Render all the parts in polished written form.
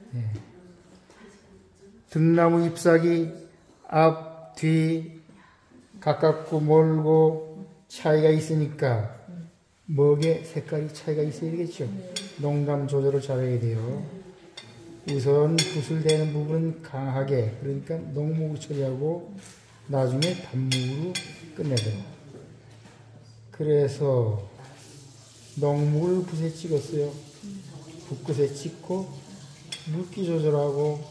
예. 등나무 잎사귀 앞, 뒤 가깝고 멀고 차이가 있으니까 먹의 색깔이 차이가 있어야 되겠죠. 농감 조절을 잘해야 돼요. 우선 붓을 대는 부분은 강하게, 그러니까 농목으로 처리하고 나중에 단목으로 끝내도록. 그래서 농목을 붓에 찍었어요. 붓끝에 찍고 물기 조절하고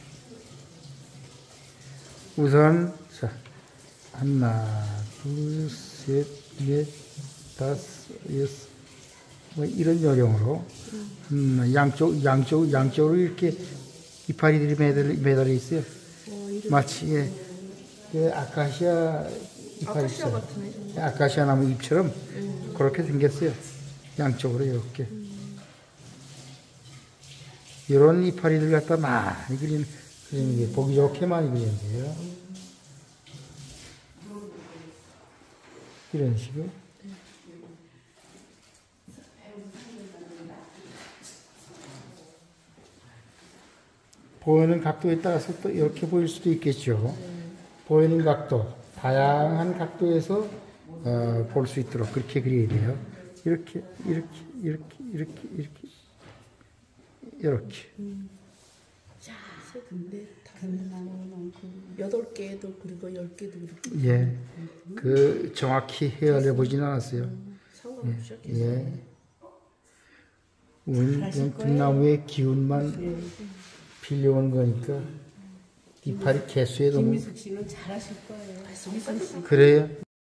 우선 자 하나 둘 셋 넷 다섯 여섯 뭐 이런 요령으로 양쪽으로 이렇게 이파리들이 매달려 있어요. 마치 그 아카시아 이파리 있어요. 아카시아 나무 잎처럼 그렇게 생겼어요. 양쪽으로 이렇게. 이런 이파리들 갖다 많이 그리는 게 보기 좋게 많이 그리는데요. 이런 식으로. 보이는 각도에 따라서 또 이렇게 보일 수도 있겠죠. 보이는 각도, 다양한 각도에서 볼 수 있도록 그렇게 그려야 돼요. 이렇게. 자, 근데 나무는 8개도 그리고 10개도 그리고. 예, 그 정확히 헤아려 보지는 않았어요. 상관없으셨겠어요. 예. 우리는 등나무의 기운만 빌려오는 거니까 이파리 개수에 너무. 김미숙 씨는 잘하실 거예요. 그래요?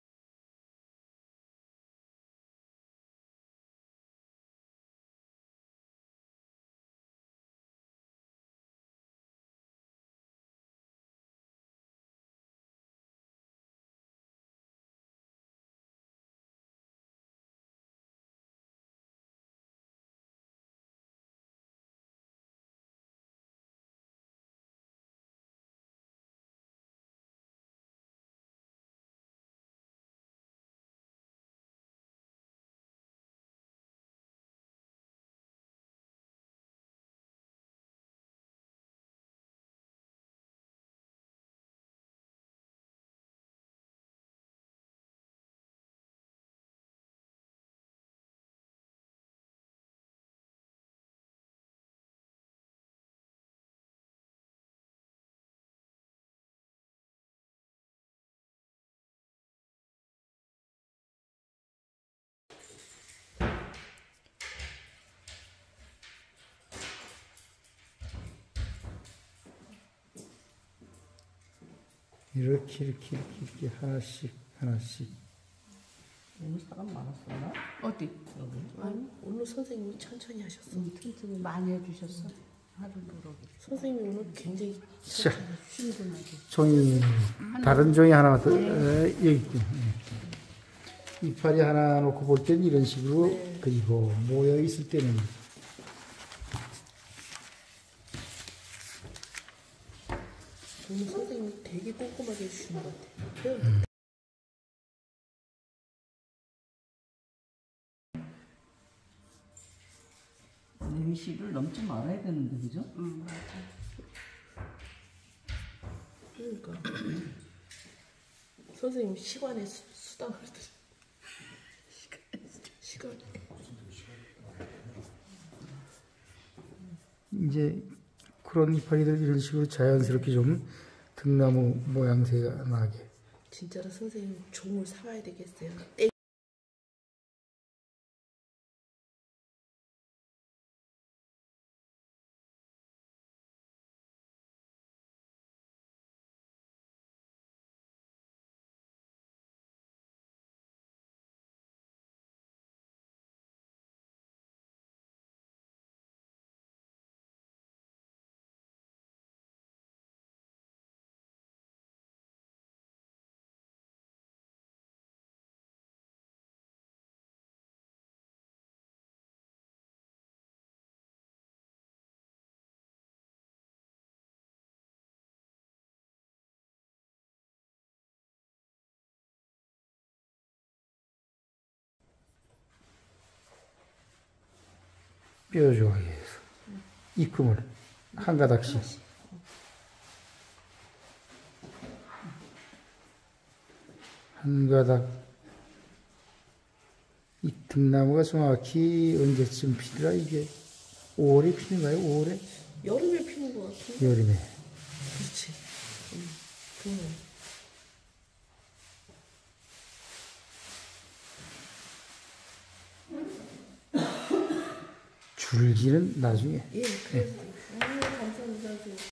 이렇게 하나씩. 오늘 사람 많았었나? 어디? 여기? 아니, 오늘 선생님이 천천히 하셨어. 튼튼히 많이 해주셨어. 하루 누르고. 선생님이 오늘 굉장히 자, 신분하게. 종이 다른 종이 하나 더 여기 있고. 이파리 하나 놓고 볼 때는 이런 식으로 그리고 모여 있을 때는 오늘 선생님이 되게 꼼꼼하게 해주시는 것 같아요. 내미시를 넘지 말아야 되는데, 그죠? 그러니까 선생님 시간에 수당을 드시. 시간에. 이제 그런 이파리들 이런 식으로 자연스럽게 좀 등나무 모양새가 나게. 진짜로 선생님 종을 사와야 되겠어요. 뾰족하게 해서 입금을 한 가닥씩. 한 가닥. 이 등나무가 정확히 언제쯤 피더라, 이게? 5월에 피는가요? 5월에? 여름에 피는 것 같아. 여름에. 그렇지. 줄기는 나중에. 예, 그래도. 감사합니다.